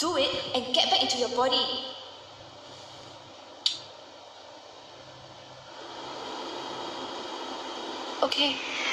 Do it and get back into your body. Okay.